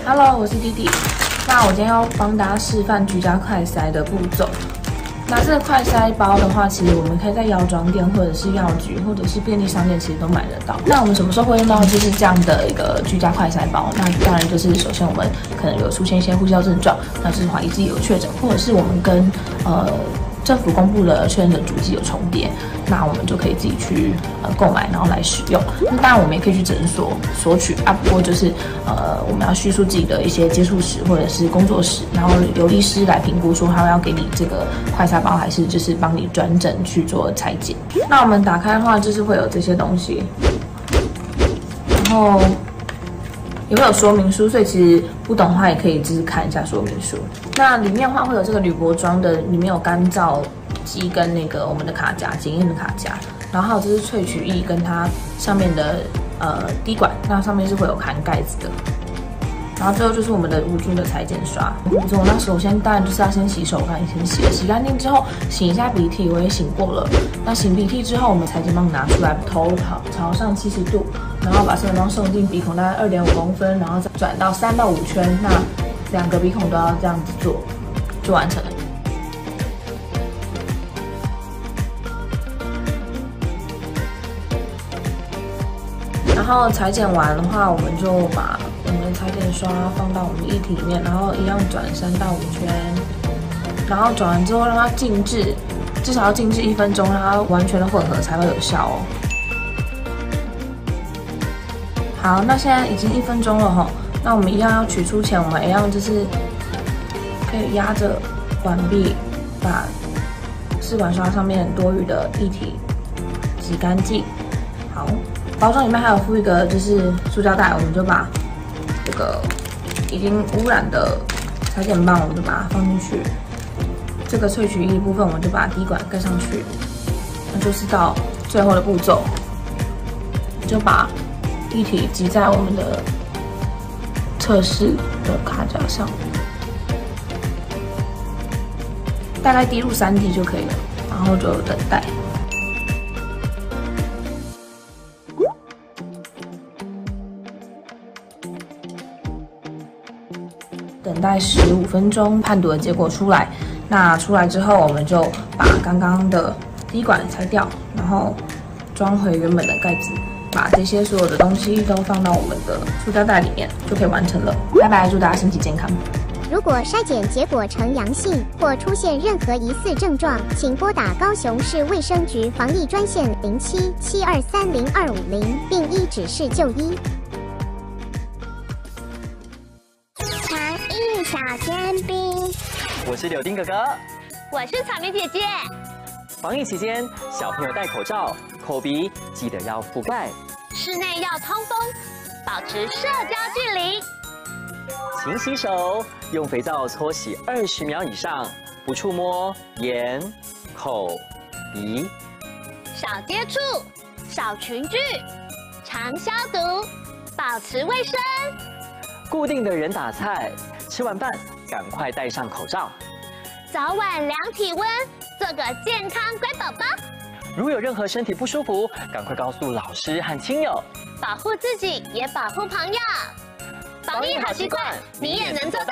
Hello， 我是弟弟。那我今天要帮大家示范居家快筛的步骤。那这个快筛包的话，其实我们可以在药妆店或者是药局或者是便利商店其实都买得到。那我们什么时候会用到就是这样的一个居家快筛包？那当然就是首先我们可能有出现一些呼吸道症状，那就是怀疑自己有确诊，或者是我们跟政府公布的确认的足迹有重叠，那我们就可以自己去购买，然后来使用。那当然我们也可以去诊所索取啊，不过就是我们要叙述自己的一些接触史或者是工作史，然后由医师来评估说他要给你这个快筛包，还是就是帮你转诊去做采检。那我们打开的话，就是会有这些东西，然后也会有说明书，所以其实不懂的话也可以就是看一下说明书。那里面的话会有这个铝箔装的，里面有干燥机跟那个我们的卡夹，检验的卡夹，然后还有这是萃取液跟它上面的滴管，那上面是会有含盖子的。然后最后就是我们的无菌的采检刷。那首先当然就是要先洗手，我刚才先洗了，洗干净之后擤一下鼻涕，我也擤过了。那擤鼻涕之后，我们采检棒拿出来，头朝上70度，然后把采检棒送进鼻孔大概2.5公分，然后再转到3到5圈，那2个鼻孔都要这样子做，就完成了。然后采检完的话，我们就把我们的采检刷放到我们的液体里面，然后一样转3到5圈，然后转完之后让它静置，至少要静置1分钟，让它完全的混合才会有效哦。好，那现在已经1分钟了哈，那我们一样要取出前，我们一样就是可以压着管壁，把试管刷上面多余的液体挤干净。好。包装里面还有附一个就是塑胶袋，我们就把这个已经污染的采检棒，我们就把它放进去。这个萃取液部分，我们就把滴管盖上去。那就是到最后的步骤，就把液体挤在我们的测试的卡夹上，大概滴入3滴就可以了，然后就等待。等待15分钟，判读的结果出来。那出来之后，我们就把刚刚的滴管拆掉，然后装回原本的盖子，把这些所有的东西都放到我们的塑胶袋里面，就可以完成了。拜拜，祝大家身体健康。 如果筛检结果呈阳性或出现任何疑似症状，请拨打高雄市卫生局防疫专线0772302250，并依指示就医。小尖兵， 我是柳丁哥哥， 我是草莓姐姐。 防疫期间，小朋友戴口罩，口鼻记得要覆盖， 室内要通风，保持社交距离。 勤洗手，用肥皂搓洗20秒以上，不触摸眼、口、鼻。 少接触，少群聚，常消毒，保持卫生。 固定的人打菜。吃完饭赶快戴上口罩， 早晚量体温，做个健康乖宝宝。 如有任何身体不舒服，赶快告诉老师和亲友， 保护自己也保护朋友。防疫好习惯，你也能做到。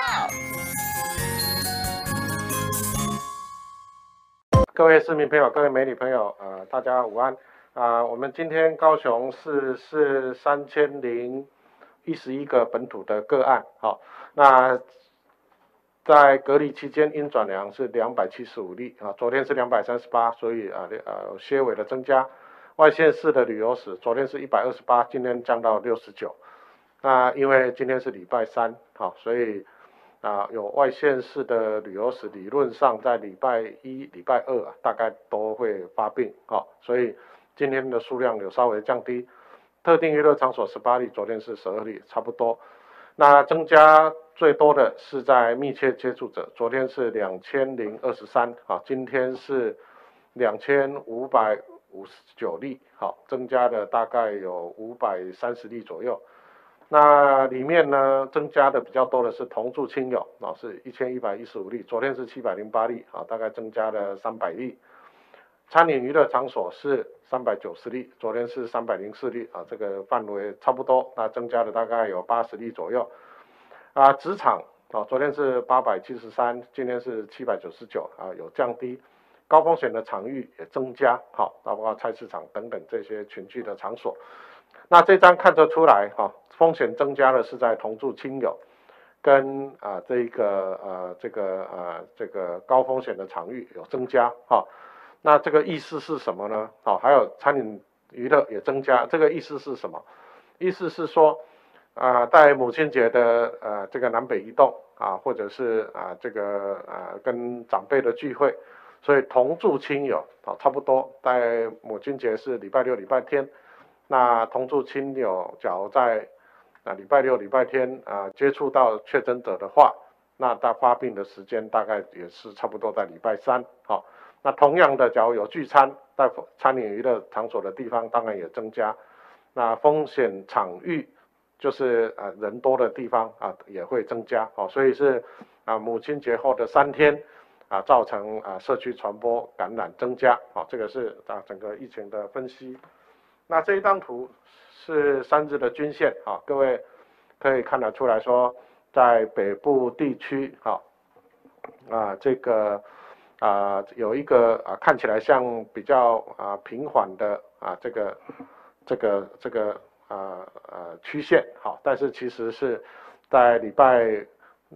各位市民朋友，各位媒体朋友，大家午安。我们今天高雄市是3011个本土的个案，好。那在隔离期间阴转阳是275例啊，昨天是238，所以有些微的增加。外县市的旅游史，昨天是128，今天降到69。那因为今天是礼拜3，好，所以有外县市的旅游史，理论上在礼拜1、礼拜2大概都会发病，好，所以今天的数量有稍微降低。特定娱乐场所18例，昨天是12例，差不多。那增加最多的是在密切接触者，昨天是2023，好，今天是2559例，好，增加的大概有530例左右。那里面呢，增加的比较多的是同住亲友，是1115例，昨天是708例，大概增加了300例。餐饮娱乐场所是390例，昨天是304例，这个范围差不多，那增加的大概有80例左右。 职场昨天是873，今天是799有降低。高风险的场域也增加，包括菜市场等等这些群聚的场所。那这张看得出来，风险增加的是在同住亲友跟这个高风险的场域有增加，那这个意思是什么呢？还有餐饮娱乐也增加，这个意思是什么？意思是说，在母亲节的这个南北移动或者是跟长辈的聚会。所以同住亲友差不多在母亲节是礼拜六、礼拜天，那同住亲友假如在礼拜六、礼拜天接触到确诊者的话，那他发病的时间大概也是差不多在礼拜三。那同样的，假如有聚餐，在餐饮娱乐场所的地方当然也增加，那风险场域就是人多的地方也会增加。所以是母亲节后的3天。造成社区传播感染增加，这个是整个疫情的分析。那这一张图是3日的均线，各位可以看得出来说，在北部地区，这个有一个看起来像比较平缓的这个曲线，但是其实是在礼拜。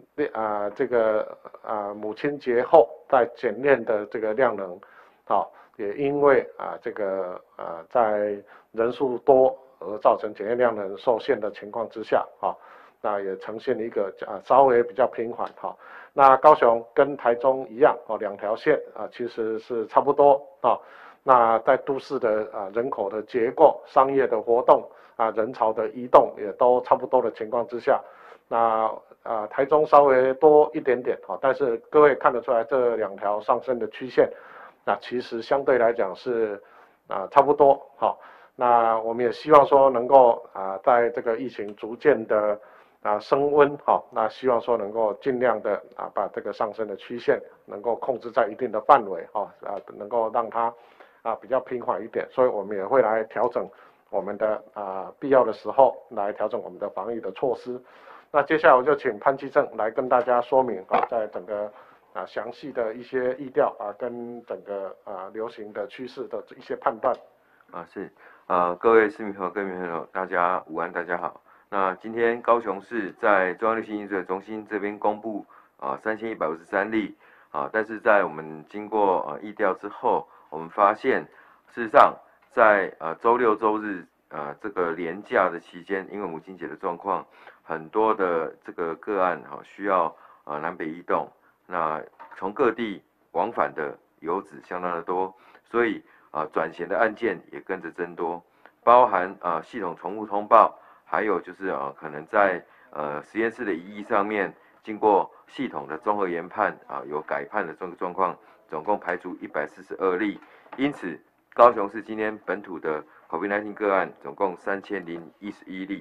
母亲节后在检验的这个量能，也因为在人数多而造成检验量能受限的情况之下，那也呈现一个稍微比较平缓。那高雄跟台中一样，2条线其实是差不多。那在都市的人口的结构、商业的活动人潮的移动也都差不多的情况之下，那台中稍微多一点点，但是各位看得出来这2条上升的曲线，那其实相对来讲是差不多。那我们也希望说能够在这个疫情逐渐的升温，那希望说能够尽量的把这个上升的曲线能够控制在一定的范围，能够让它比较平缓一点，所以我们也会来调整我们的必要的时候来调整我们的防疫的措施。那接下来我就请潘基正来跟大家说明在整个详细的一些疫调跟整个流行的趋势的一些判断。 是各位市民朋友、各位朋友，大家午安，大家好。那今天高雄市在中央流行疫情中心这边公布3153例但是在我们经过疫调之后，我们发现事实上在周六周日这个连假的期间，因为母亲节的状况，很多的这个个案需要南北移动，那从各地往返的游子相当的多，所以转衔的案件也跟着增多，包含系统重复通报，还有就是可能在实验室的疑义上面，经过系统的综合研判有改判的这个状况，总共排除142例，因此高雄市今天本土的 COVID-19 个案总共3011例。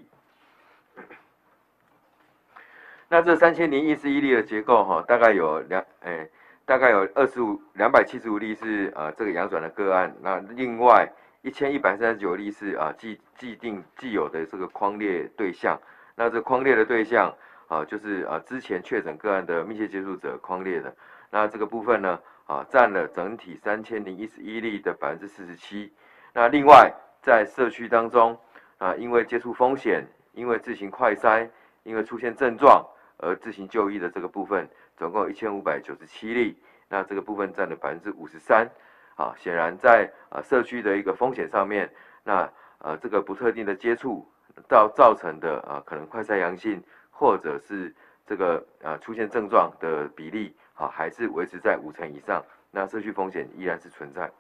那这3011例的结构大概有275例是这个阳转的个案，那另外1139例是既有的这个匡列对象，那这匡列的对象就是之前确诊个案的密切接触者匡列的，那这个部分呢占了整体3011例的47%。那另外在社区当中因为接触风险，因为自行快筛，因为出现症状而自行就医的这个部分，总共1597例，那这个部分占了53%。显然在社区的一个风险上面，那这个不特定的接触造成的可能快筛阳性，或者是这个出现症状的比例还是维持在50%以上，那社区风险依然是存在。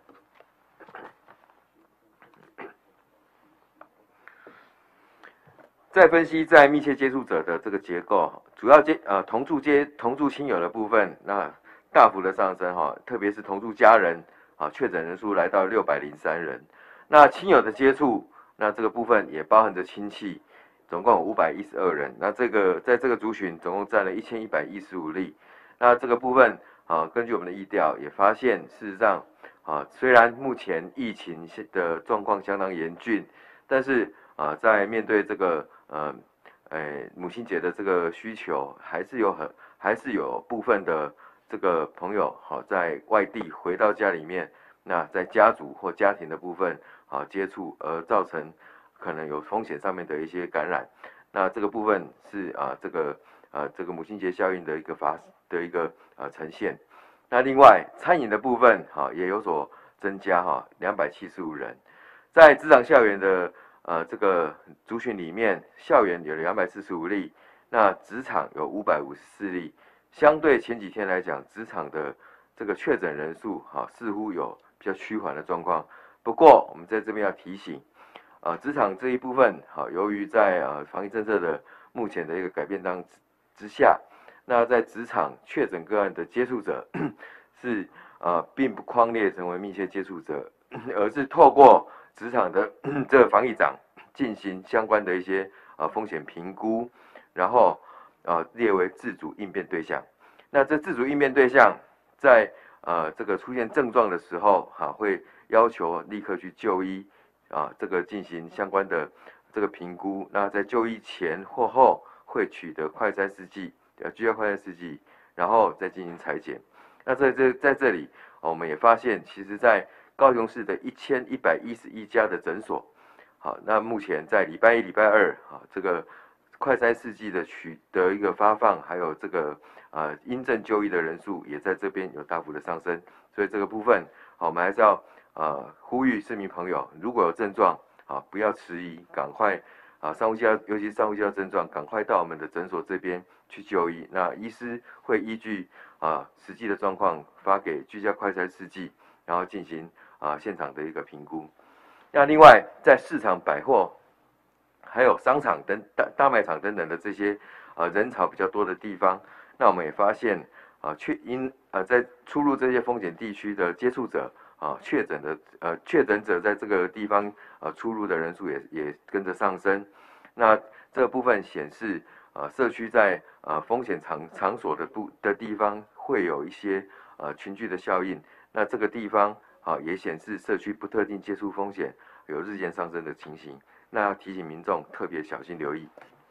再分析在密切接触者的这个结构，主要同住亲友的部分，那大幅的上升特别是同住家人确诊人数来到603人。那亲友的接触，那这个部分也包含着亲戚，总共有512人。那这个在这个族群总共占了1115例。那这个部分根据我们的疫调也发现，事实上虽然目前疫情的状况相当严峻，但是在面对这个母亲节的这个需求，还是有部分的这个朋友在外地回到家里面，那在家族或家庭的部分接触，而造成可能有风险上面的一些感染。那这个部分是这个母亲节效应的一个呈现。那另外餐饮的部分也有所增加275人，在职场校园的这个族群里面，校园有245例，那职场有554例。相对前几天来讲，职场的这个确诊人数似乎有比较趋缓的状况。不过我们在这边要提醒，职场这一部分由于在防疫政策的目前的一个改变之下，那在职场确诊个案的接触者是并不匡列成为密切接触者，而是透过职场的这个防疫长进行相关的一些风险评估，然后列为自主应变对象。那这自主应变对象在这个出现症状的时候会要求立刻去就医这个进行相关的这个评估。那在就医前或后会取得快筛试剂，居家快筛试剂，然后再进行采检。那在这里我们也发现，其实在高雄市的1111家的诊所，那目前在礼拜一、礼拜二这个快筛试剂的取得一个发放，还有这个因症就医的人数也在这边有大幅的上升。所以这个部分我们还是要呼吁市民朋友，如果有症状不要迟疑，赶快上呼吸道，尤其是上呼吸道症状，赶快到我们的诊所这边去就医。那医师会依据实际的状况发给居家快筛试剂，然后进行现场的一个评估。那另外在市场、百货还有商场大卖场等等的这些人潮比较多的地方，那我们也发现在出入这些风险地区的接触者确诊者在这个地方出入的人数也跟着上升。那这个部分显示社区在风险场所的地方会有一些群聚的效应。那这个地方也显示社区不特定接触风险有日渐上升的情形。那要提醒民众特别小心留意。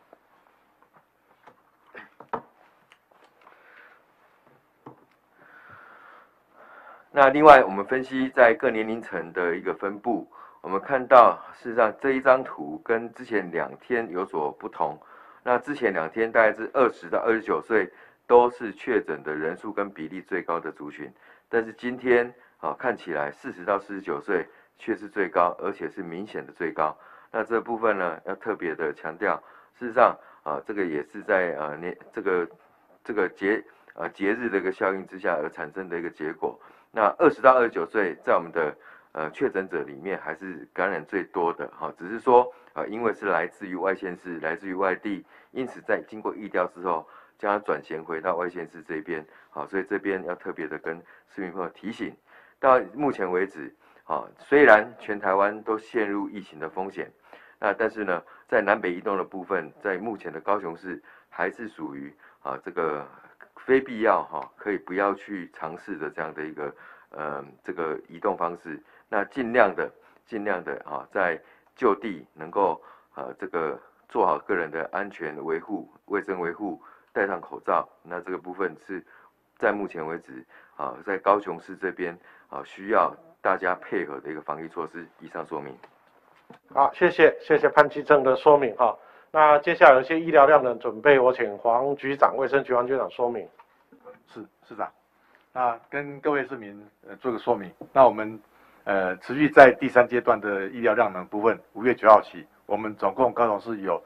那另外我们分析在各年龄层的一个分布，我们看到事实上这一张图跟之前2天有所不同。那之前2天大概是20到29岁都是确诊的人数跟比例最高的族群，但是今天看起来40到49岁却是最高，而且是明显的最高。那这部分呢要特别的强调，事实上这个也是在这个节日的一个效应之下而产生的一个结果。那20到29岁在我们的确诊者里面还是感染最多的只是说因为是来自于外县市、来自于外地，因此在经过疫调之后，将它转衔回到外县市这边所以这边要特别的跟市民朋友提醒，到目前为止虽然全台湾都陷入疫情的风险，但是呢，在南北移动的部分，在目前的高雄市还是属于这个非必要可以不要去尝试的这样的一个这个移动方式。那尽量的在就地能够这个做好个人的安全维护、卫生维护，戴上口罩。那这个部分是在目前为止在高雄市这边需要大家配合的一个防疫措施。以上说明。 好，谢谢潘基正的说明那接下来有一些医疗量能准备，我请黄局长、卫生局黄局长说明。 是市长，那跟各位市民做个说明。那我们持续在第3阶段的医疗量能部分，5月9号起，我们总共高雄市有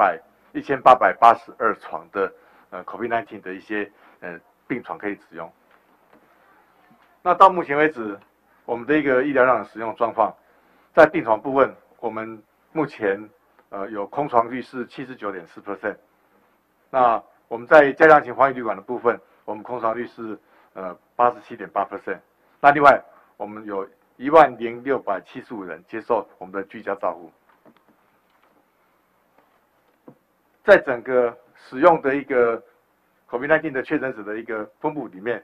1882床的COVID-19 的一些病床可以使用。那到目前为止，我们的一个医疗量能使用状况，在病床部分，我们目前有空床率是79.4%。那我们在加强型防疫旅馆的部分，我们空床率是87.8%。那另外我们有10675人接受我们的居家照护。在整个使用的一个 COVID-19 的确诊者的一个分布里面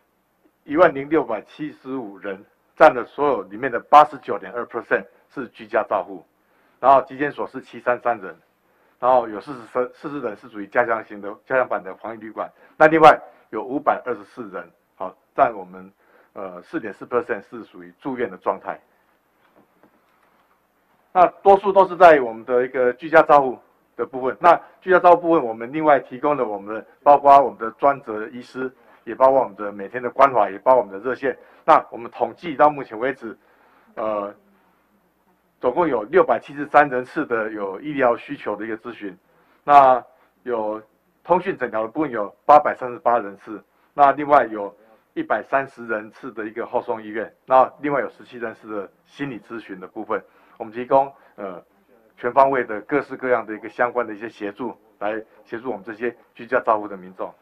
，10675人占了所有里面的89.2%是居家照护，然后急诊所是733人， 然后有40人是属于加强版的防疫旅馆，那另外有524人，好，占我们4.4% 是属于住院的状态。那多数都是在我们的一个居家照护的部分。那居家照护部分，我们另外提供了我们的，包括我们的专责医师，也包括我们的每天的关怀，也包括我们的热线。那我们统计到目前为止，总共有673人次的有医疗需求的一个咨询。那有通讯诊疗的部分有838人次，那另外有130人次的一个后送医院，那另外有17人次的心理咨询的部分。我们提供全方位的各式各样的一个相关的一些协助，来协助我们这些居家照护的民众。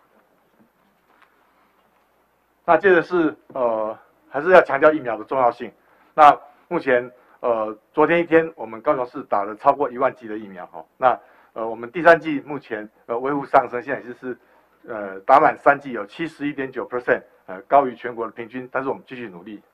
那接着是还是要强调疫苗的重要性。那目前昨天一天我们高雄市打了超过1万剂的疫苗哈。那我们第3剂目前微幅上升，现在就是打满3剂有71.9%，高于全国的平均，但是我们继续努力。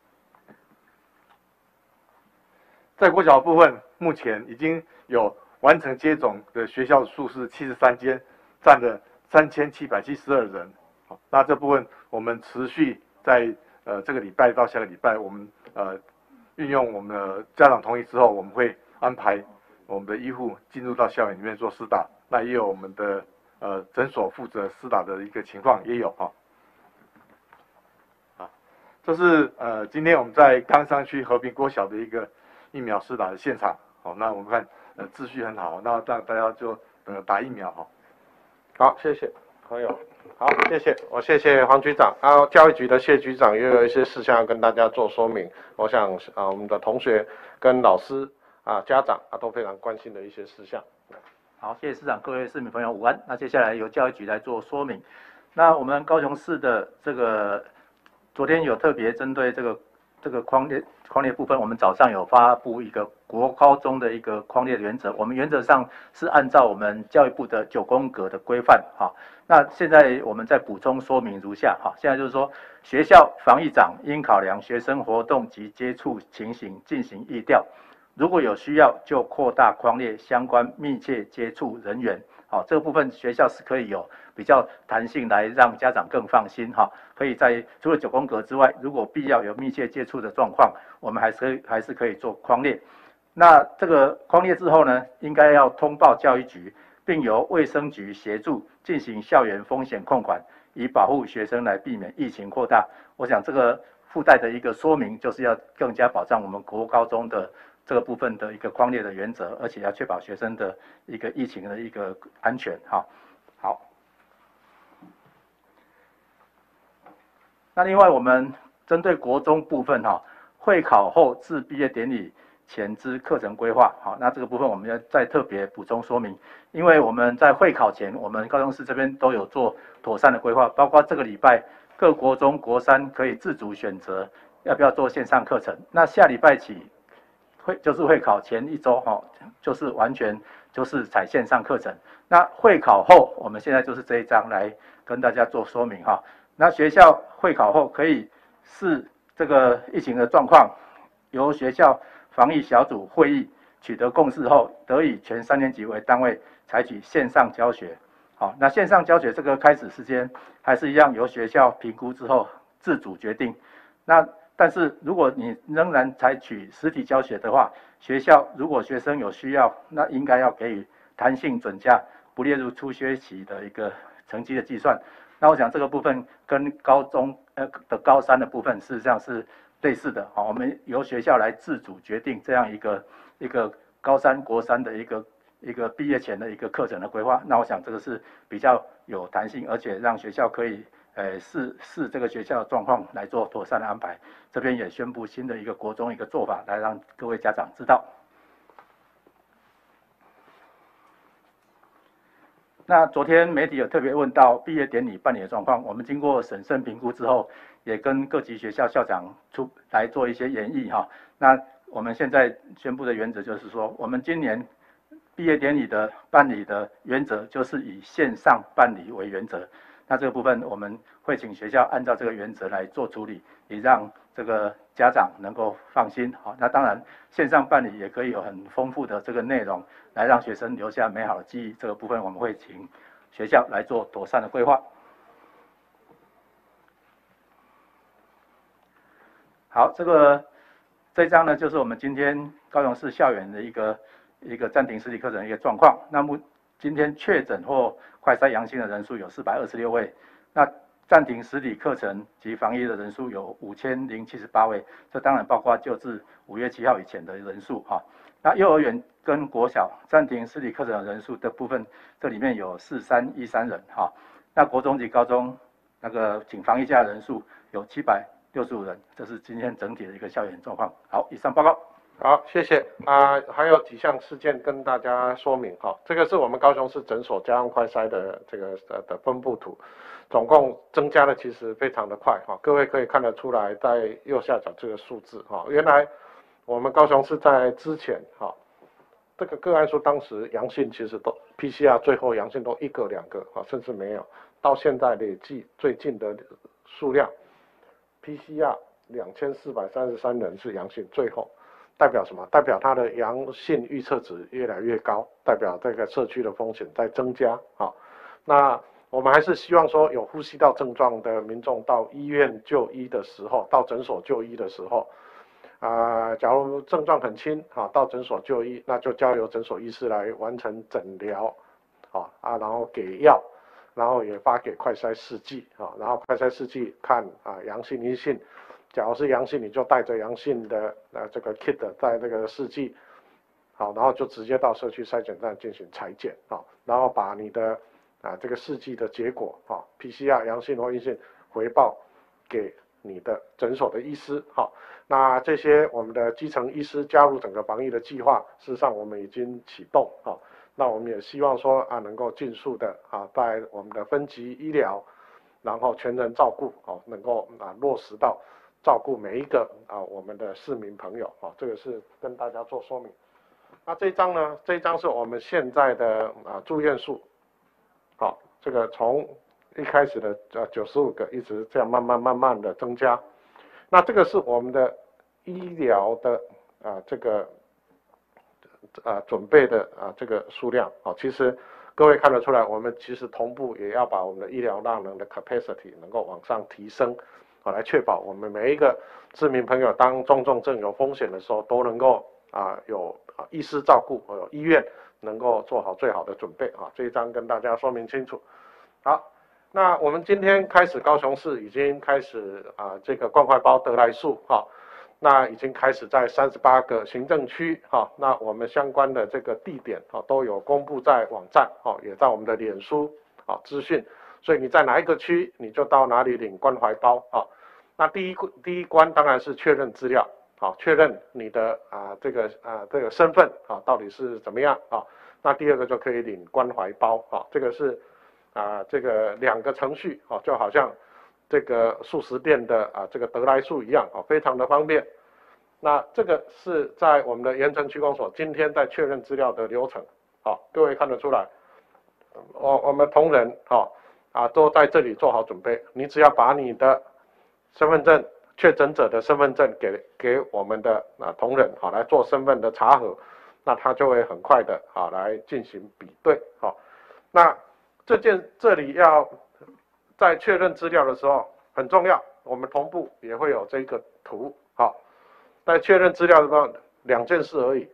在国小部分，目前已经有完成接种的学校数是73间，占了3772人。好，那这部分我们持续在这个礼拜到下个礼拜，我们运用我们的家长同意之后，我们会安排我们的医护进入到校园里面做施打，那也有我们的诊所负责施打的一个情况也有哈。啊，这是今天我们在冈山区和平国小的一个疫苗施打的现场。好，那我们看秩序很好，那让大家就打疫苗哈。 好，谢谢朋友。好，谢谢，我谢谢黄局长。然后教育局的谢局长也有一些事项要跟大家做说明。我想我们的同学跟老师家长都非常关心的一些事项。 好，谢谢市长，各位市民朋友午安。那接下来由教育局来做说明。那我们高雄市的这个昨天有特别针对这个匡列部分，我们早上有发布一个国高中的一个匡列原则，我们原则上是按照我们教育部的9宫格的规范哈。那现在我们再补充说明如下哈，现在就是说学校防疫长应考量学生活动及接触情形进行疫调，如果有需要就扩大匡列相关密切接触人员。好，这个部分学校是可以有比较弹性来让家长更放心哈，可以在除了9宫格之外，如果必要有密切接触的状况，我们还是可以做匡列。那这个匡列之后呢，应该要通报教育局，并由卫生局协助进行校园风险控管，以保护学生来避免疫情扩大。我想这个附带的一个说明，就是要更加保障我们国高中的这个部分的一个匡列的原则，而且要确保学生的一个疫情的一个安全哈。好，那另外我们针对国中部分哈，会考后至毕业典礼前之课程规划，好，那这个部分我们要再特别补充说明，因为我们在会考前，我们高雄市这边都有做妥善的规划，包括这个礼拜各国中国3可以自主选择要不要做线上课程，那下礼拜起就是会考前1周哈，就是完全就是采线上课程。那会考后，我们现在就是这一章来跟大家做说明哈。那学校会考后可以视这个疫情的状况，由学校防疫小组会议取得共识后，得以全3年级为单位采取线上教学。好，那线上教学这个开始时间还是一样由学校评估之后自主决定。但是如果你仍然采取实体教学的话，学校如果学生有需要，那应该要给予弹性准假，不列入出学期的一个成绩的计算。那我想这个部分跟高中的高3的部分事实上是类似的，好，我们由学校来自主决定这样一个高3国3的一个毕业前的一个课程的规划。那我想这个是比较有弹性，而且让学校可以视这个学校的状况来做妥善的安排。这边也宣布新的一个国中一个做法，来让各位家长知道。那昨天媒体有特别问到毕业典礼办理的状况，我们经过审慎评估之后，也跟各级学校校长来做一些研议哈。那我们现在宣布的原则就是说，我们今年毕业典礼的办理的原则就是以线上办理为原则。那这个部分我们会请学校按照这个原则来做处理，也让这个家长能够放心。好，那当然线上办理也可以有很丰富的这个内容，来让学生留下美好的记忆。这个部分我们会请学校来做妥善的规划。好，这张呢，就是我们今天高雄市校园的一个暂停实体课程的一个状况。那今天确诊或快筛阳性的人数有426位，那暂停实体课程及防疫的人数有5078位，这当然包括就至5月7号以前的人数哈。那幼儿园跟国小暂停实体课程的人数的部分，这里面有4313人哈。那国中及高中那个请防疫假的人数有765人，这是今天整体的一个校园状况。好，以上报告。 好，谢谢还有几项事件跟大家说明哈。这个是我们高雄市诊所家用快筛的这个的分布图，总共增加的其实非常的快哈。各位可以看得出来，在右下角这个数字哈，原来我们高雄市在之前哈，这个个案数当时阳性其实都 PCR 最后阳性都1个2个啊，甚至没有，到现在累计最近的数量 PCR 2433人是阳性，最后。代表什么？代表它的阳性预测值越来越高，代表这个社区的风险在增加。好，那我们还是希望说，有呼吸道症状的民众到医院就医的时候，到诊所就医的时候，假如症状很轻，到诊所就医，那就交由诊所医师来完成诊疗，然后给药，然后也发给快筛试剂，然后快筛试剂看阳性阴性。假如是阳性，你就带着阳性的这个 kit 在这个试剂，好，然后就直接到社区筛检站进行采检，好，然后把你的这个试剂的结果PCR 阳性或阴性回报给你的诊所的医师，好，那这些我们的基层医师加入整个防疫的计划，事实上我们已经启动，好，那我们也希望说能够尽速的在我们的分级医疗，然后全人照顾，能够落实到。照顾每一个我们的市民朋友这个是跟大家做说明。那这一张呢？这一张是我们现在的住院数，好，这个从一开始的95个，一直这样慢慢的增加。那这个是我们的医疗的这个准备的这个数量，好，其实各位看得出来，我们其实同步也要把我们的医疗量能的 capacity 能够往上提升。来确保我们每一个市民朋友当重症有风险的时候，都能够有医师照顾，有医院能够做好最好的准备这一章跟大家说明清楚。好，那我们今天开始，高雄市已经开始这个关怀包得来速那已经开始在38个行政区那我们相关的这个地点都有公布在网站也在我们的脸书资讯。所以你在哪一个区，你就到哪里领关怀包那第一关当然是确认资料，确认你的这个身份到底是怎么样那第二个就可以领关怀包这个是这个2个程序就好像这个素食店的这个得来速一样非常的方便。那这个是在我们的盐埕区公所今天在确认资料的流程各位看得出来，我们同仁都在这里做好准备。你只要把你的身份证，确诊者的身份证给我们的同仁来做身份的查核，那他就会很快的来进行比对那这里要在确认资料的时候很重要，我们同步也会有这个图在确认资料的时候2件事而已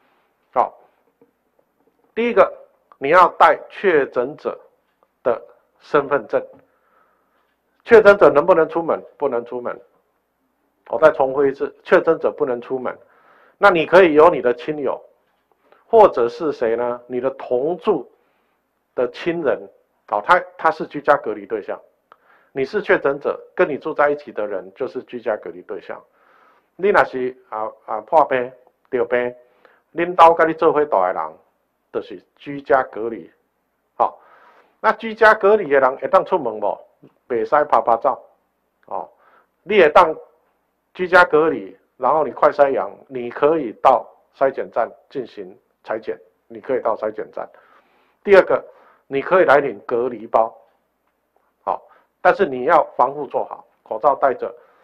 第一个，你要带确诊者的身份证，确诊者能不能出门？不能出门。我再重复一次，确诊者不能出门。那你可以有你的亲友，或者是谁呢？你的同住的亲人，他是居家隔离对象。你是确诊者，跟你住在一起的人就是居家隔离对象。你若是破病得病，恁兜跟你做伙住的人，就是居家隔离。那居家隔离的人会当出门无？袂使拍拍照你会当居家隔离，然后你快筛阳，你可以到筛检站进行采检，你可以到筛检站。第二个，你可以来领隔离包，但是你要防护做好，口罩戴着，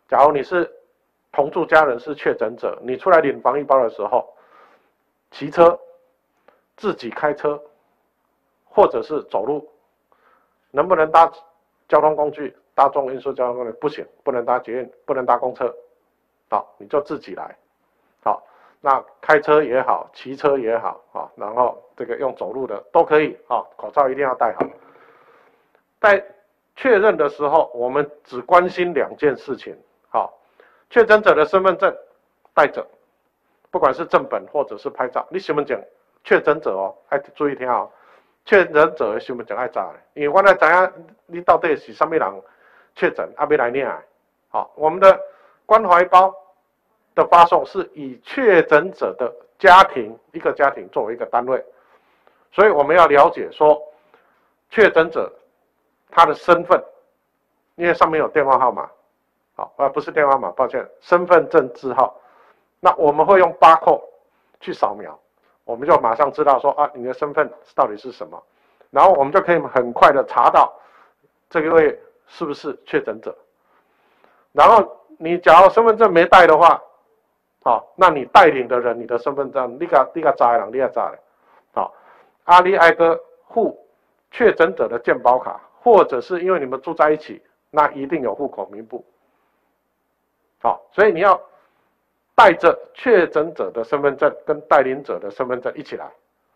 假如你是同住家人是确诊者，你出来领防疫包的时候，骑车、自己开车，或者是走路，能不能搭交通工具？大众运输交通工具不行，不能搭捷运，不能搭公车。好，你就自己来。好，那开车也好，骑车也好，啊，然后这个用走路的都可以。啊，口罩一定要戴好。在确认的时候，我们只关心2件事情。好，确诊者的身份证带着，不管是正本或者是拍照。你身份证确诊者哦，要注意听哦。确诊者的身份证要查的，因为我来知影你到底是什么人确诊，要来领的。好，我们的关怀包的发送是以确诊者的家庭一个家庭作为一个单位，所以我们要了解说确诊者他的身份，因为上面有电话号码。好，不是电话号码，抱歉，身份证字号。那我们会用barcode去扫描，我们就马上知道说啊，你的身份到底是什么，然后我们就可以很快的查到这一位是不是确诊者。然后你假如身份证没带的话，好，那你带领的人，你的身份证，你个查的人，你也查的。好，你爱个附确诊者的健保卡，或者是因为你们住在一起，那一定有户口名簿。好，所以你要带着确诊者的身份证跟带领者的身份证一起来。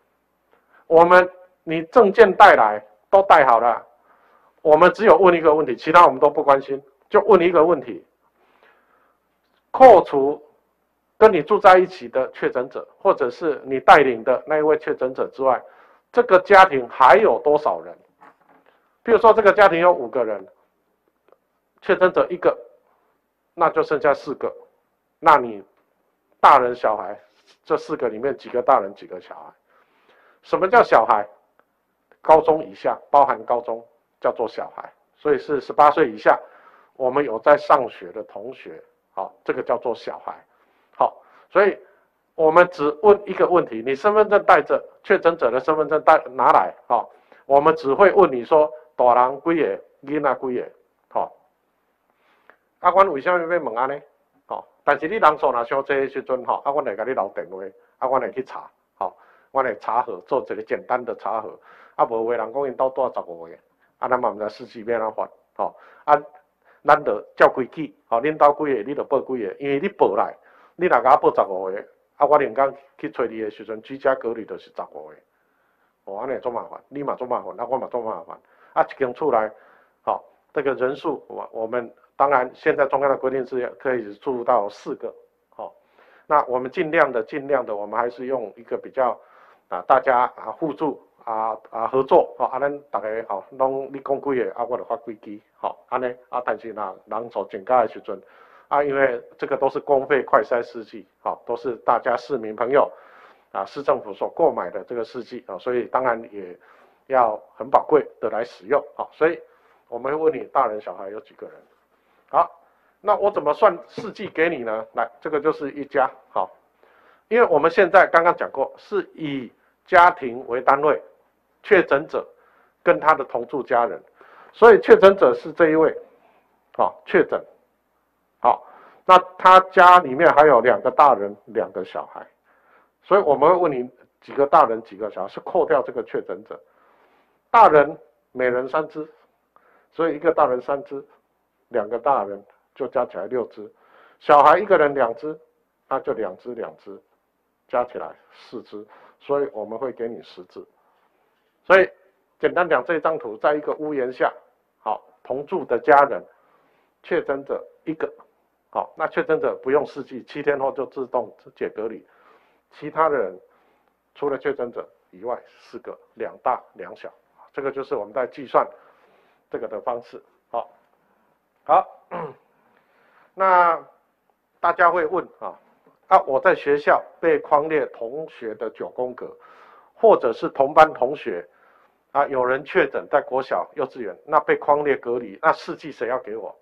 你证件带来都带好了，我们只有问一个问题，其他我们都不关心，就问一个问题：扣除跟你住在一起的确诊者，或者是你带领的那一位确诊者之外，这个家庭还有多少人？譬如说这个家庭有5个人，确诊者1个。那就剩下4个，那你大人小孩这4个里面几个大人几个小孩？什么叫小孩？高中以下，包含高中叫做小孩，所以是18岁以下，我们有在上学的同学，好，这个叫做小孩。好，所以我们只问一个问题：你身份证带着，确诊者的身份证拿来，好，我们只会问你说大人几个，囡仔几个，好。阮为什么要问安尼？但是你人数若伤济的时阵，阮会甲你留电话，阮会去查，阮会查核，做一个简单的查核。无话人讲因兜住15个，咱嘛毋知司机要安怎发，咱就照规矩，恁兜几个，你就报几个，因为你报来，你若甲我报15个，我连工去找你的时阵，居家隔离就是15个，安尼做麻烦，你嘛做麻烦，我嘛做麻烦，一间厝内，这个人数我们。当然，现在中央的规定是可以住到4个，那我们尽量的，我们还是用一个比较大家互助合作，咱大家拢你讲几个，我就发几支，安尼但是人数增加的时阵，因为这个都是公费快筛试剂，都是大家市民朋友市政府所购买的这个试剂，所以当然也要很宝贵的来使用，所以我们会问你大人小孩有几个人。好，那我怎么算试剂给你呢？来，这个就是1家，好，因为我们现在刚刚讲过，是以家庭为单位，确诊者跟他的同住家人，所以确诊者是这一位，确诊，好，那他家里面还有2个大人，2个小孩，所以我们会问你几个大人几个小孩，是扣掉这个确诊者，大人每人3支，所以1个大人3支。2个大人就加起来6支，小孩1个人2支，那就2支2支，加起来4支，所以我们会给你10支。所以简单讲，这张图在一个屋檐下，好，同住的家人，确诊者1个，好，那确诊者不用试剂，7天后就自动解隔离，其他的人除了确诊者以外4个，2大2小，这个就是我们在计算这个的方式，好，那大家会问我在学校被匡列同学的9宫格，或者是同班同学有人确诊在国小、幼稚园，那被匡列隔离，那试剂谁要给我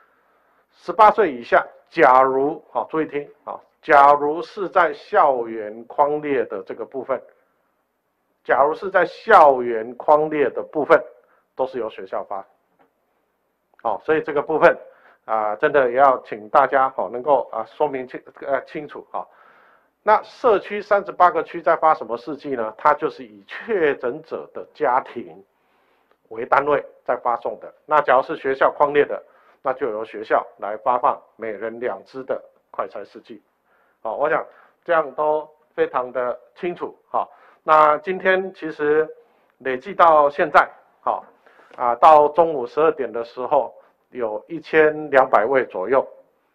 ？18岁以下，假如注意听假如是在校园匡列的这个部分，假如是在校园匡列的部分，都是由学校发。所以这个部分真的也要请大家能够说明清楚那社区38个区在发什么试剂呢？它就是以确诊者的家庭为单位在发送的。那假如是学校匡列的，那就由学校来发放每人2支的快筛试剂。我想这样都非常的清楚。那今天其实累计到现在，到中午12点的时候，有1200位左右，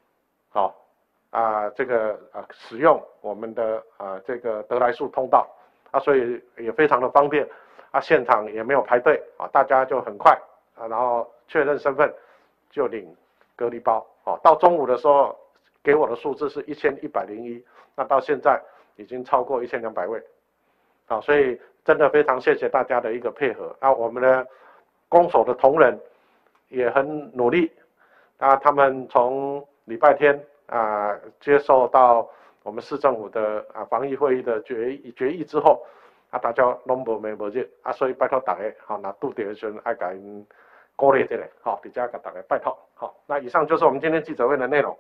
使用我们的这个得来速通道所以也非常的方便现场也没有排队大家就很快然后确认身份就领隔离包到中午的时候给我的数字是1101，那到现在已经超过1200位所以真的非常谢谢大家的一个配合我们的公所的同仁也很努力他们从礼拜天接受到我们市政府的防疫会议的决议之后大家拢无眠无日所以拜托大家那拄到的时候要给因鼓励一下比较给大家拜托那以上就是我们今天记者会的内容。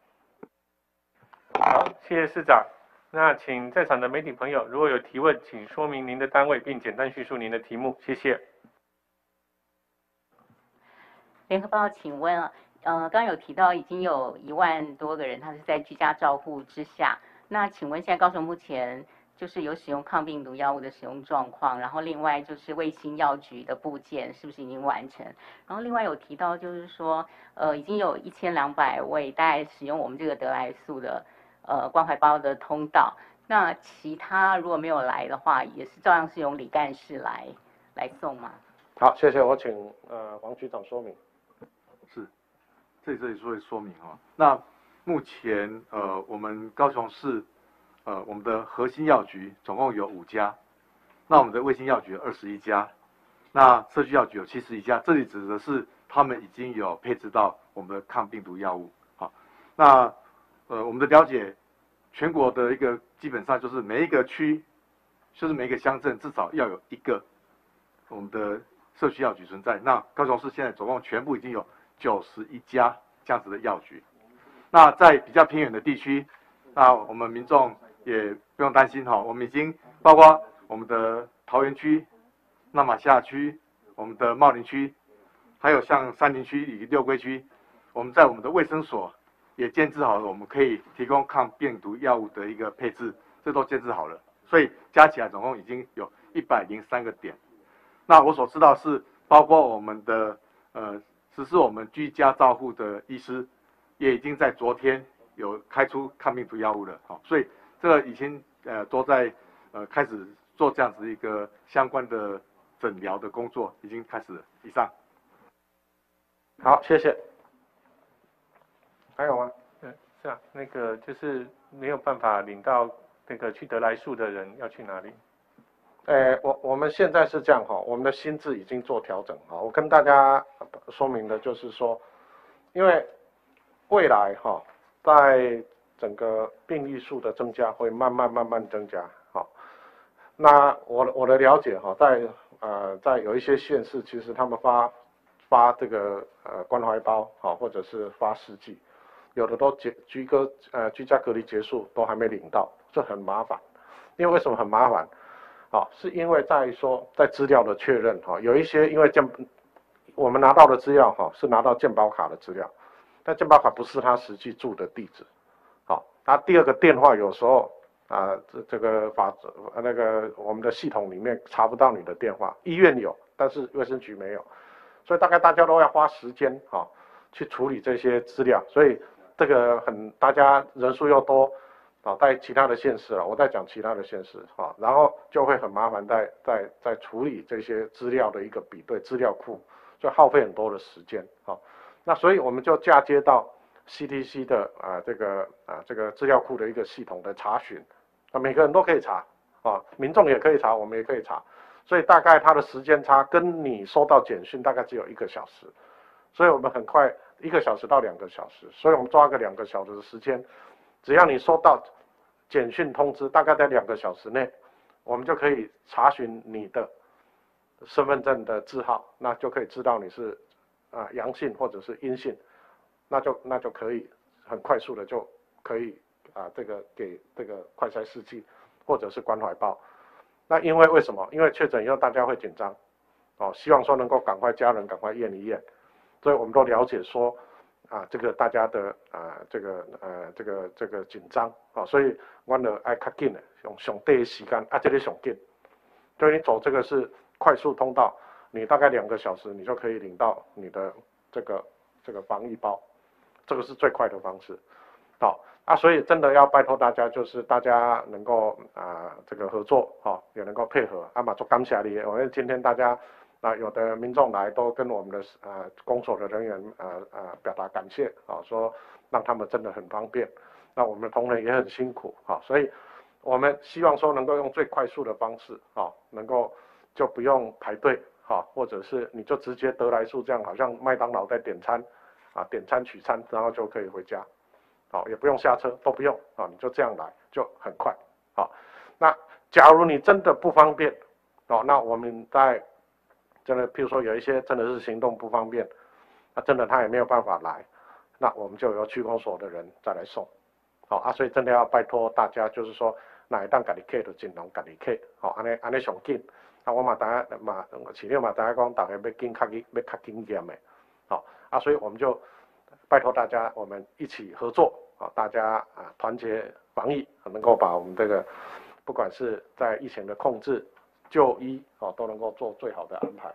好，谢谢市长。那请在场的媒体朋友，如果有提问，请说明您的单位，并简单叙述您的题目。谢谢。 联合报，请问刚刚有提到已经有1万多个人，他是在居家照护之下。那请问现在高雄目前就是有使用抗病毒药物的使用状况，然后另外就是卫星药局的部件是不是已经完成？然后另外有提到就是说已经有1200位大概使用我们这个得来速的关怀包的通道。那其他如果没有来的话，也是照样是由李干事来送吗？ 好，谢谢，我请黄局长说明。 是，这里说明那目前我们高雄市我们的核心药局总共有5家，那我们的卫星药局有21家，那社区药局有71家，这里指的是他们已经有配置到我们的抗病毒药物。那我们的了解，全国的一个基本上就是每一个区，就是每一个乡镇至少要有1个我们的社区药局存在。那高雄市现在总共全部已经有91家这样子的药局。那在比较偏远的地区，那我们民众也不用担心我们已经包括我们的桃园区、那马夏区、我们的茂林区，还有像山林区以及六龟区，我们在我们的卫生所也建制好了，我们可以提供抗病毒药物的一个配置，这都建制好了，所以加起来总共已经有103个点。那我所知道是包括我们的实施我们居家照护的医师，也已经在昨天有开出抗病毒药物了，所以这个已经都在开始做这样子一个相关的诊疗的工作，已经开始了。以上。 好，谢谢。还有吗？ 是啊，那个就是没有办法领到那个去得来速的人要去哪里？ 我们现在是这样我们的心智已经做调整我跟大家说明的就是说，因为未来在整个病例数的增加会慢慢增加那我的了解在有一些县市，其实他们发这个关怀包或者是发试剂，有的都居家隔离结束都还没领到，这很麻烦。因为为什么很麻烦？是因为在资料的确认有一些因为我们拿到的资料是拿到健保卡的资料，但健保卡不是他实际住的地址。那第二个电话有时候这个我们的系统里面查不到你的电话，医院有，但是卫生局没有，所以大概大家都要花时间去处理这些资料，所以这个大家人数又多在其他的县市我在讲其他的县市然后就会很麻烦在处理这些资料的一个比对资料库，就耗费很多的时间那所以我们就嫁接到 CDC 的这个资料库的一个系统的查询，每个人都可以查民众也可以查，我们也可以查，所以大概它的时间差跟你收到简讯大概只有1个小时，所以我们很快1个小时到2个小时，所以我们抓个2个小时的时间，只要你收到简讯通知，大概在2个小时内，我们就可以查询你的身份证的字号，那就可以知道你是阳性或者是阴性那就可以很快速的就可以这个给这个快筛试剂或者是关怀包。那因为什么？因为确诊以后大家会紧张，希望说能够赶快家人赶快验一验，所以我们都了解说这个大家的这个紧张所以我们爱较紧的用上短的时间这个上紧，所以你走这个是快速通道，你大概2个小时你就可以领到你的这个防疫包，这个是最快的方式。所以真的要拜托大家，就是大家能够这个合作也能够配合嘛，做感谢你。我们今天大家有的民众来都跟我们的公所的人员表达感谢说让他们真的很方便。那我们的同仁也很辛苦所以我们希望说能够用最快速的方式能够就不用排队或者是你就直接得来速这样，好像麦当劳在点餐点餐取餐，然后就可以回家。也不用下车，都不用你就这样来就很快。那假如你真的不方便那我们在真的，譬如说有一些真的是行动不方便，真的他也没有办法来，那我们就由区公所的人再来送。所以真的要拜托大家，就是说哪会当家己客就尽量家己客，安尼上紧。我嘛大家嘛，市长嘛大家讲，大家要紧较紧验的，所以我们就拜托大家，我们一起合作大家团结防疫，能够把我们这个不管是在疫情的控制、就医都能够做最好的安排。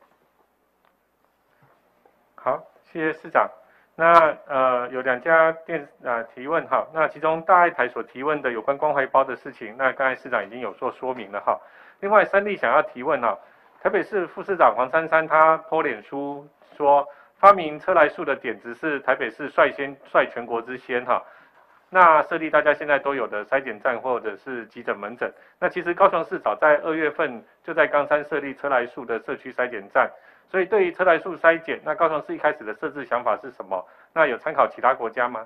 好，谢谢市长。那有2家提问那其中大爱台所提问的有关关怀包的事情，那刚才市长已经有做说明了另外3例想要提问台北市副市长黄珊珊他 po 脸书说，发明车来素的点子是台北市率全国之先那设立大家现在都有的筛检站或者是急诊门诊。那其实高雄市早在2月份就在冈山设立车来素的社区筛检站，所以对于车来素筛检，那高雄市一开始的设置想法是什么？那有参考其他国家吗？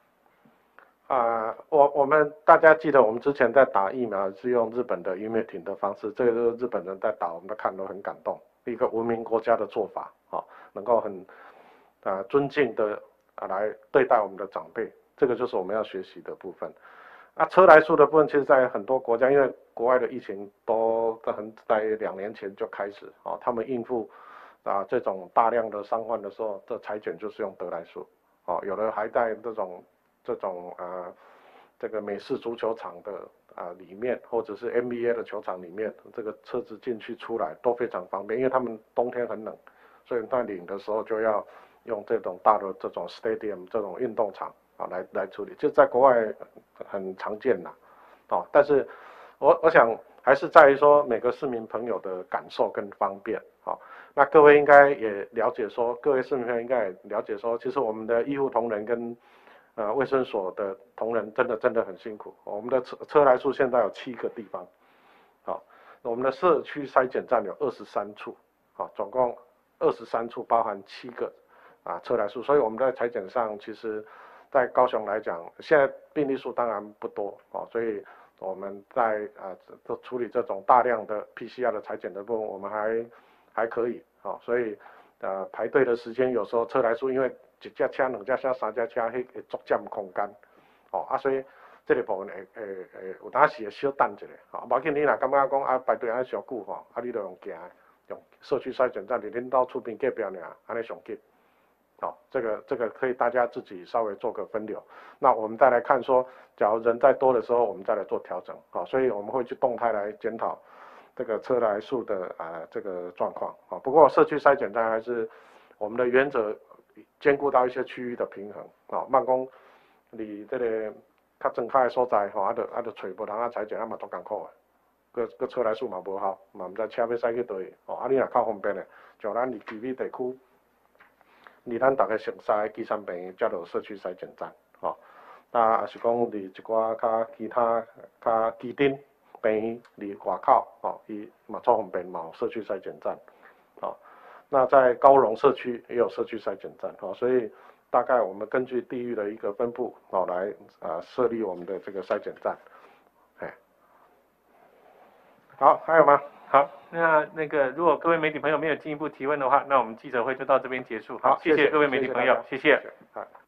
我们大家记得我们之前在打疫苗是用日本的余美婷的方式，这个就是日本人在打，我们都看都很感动，一个文明国家的做法能够很尊敬的来对待我们的长辈，这个就是我们要学习的部分。车来素的部分，其实在很多国家，因为国外的疫情都在2年前就开始他们应付这种大量的伤患的时候，这采检就是用得来素有的还在这种这个美式足球场的里面，或者是 NBA 的球场里面，这个车子进去出来都非常方便，因为他们冬天很冷，所以在领的时候就要用这种大的这种 stadium 这种运动场来处理，就在国外很常见啦但是我想还是在于说每个市民朋友的感受跟方便那各位应该也了解说，各位市民朋友应该也了解说，其实我们的医护同仁跟卫生所的同仁真的很辛苦。我们的车来素现在有7个地方，我们的社区筛检站有23处，总共23处包含7个车来素，所以我们在采检上，其实在高雄来讲，现在病例数当然不多所以我们在处理这种大量的 PCR 的采检的部分，我们还可以所以排队的时间有时候车来素因为1架车、2架车、3架车，会足占空间所以这个部分有当时会小等一下无要紧，你若感觉讲排队安上久你就用行的，用社区筛检站伫恁兜厝边隔壁尔，安尼上紧这个可以大家自己稍微做个分流。那我们再来看说，假如人再多的时候，我们再来做调整所以我们会去动态来检讨这个车来素的这个状况不过社区筛检站还是我们的原则，兼顾到一些区域的平衡慢讲你这个较正开的所在就找无人采检嘛足艰苦的，个车来素嘛无效，嘛毋知车要驶去倒位你若较方便的，像咱离居民地区，离咱大家熟悉的基层病院，才有社区筛检站那也是讲离一寡较其他较基层病院离外口伊嘛足方便嘛有社区筛检站那在高荣社区也有社区筛检站所以大概我们根据地域的一个分布来设立我们的这个筛检站好，还有吗？ 好，那个如果各位媒体朋友没有进一步提问的话，那我们记者会就到这边结束。 好， 谢谢各位媒体朋友，谢谢。 好。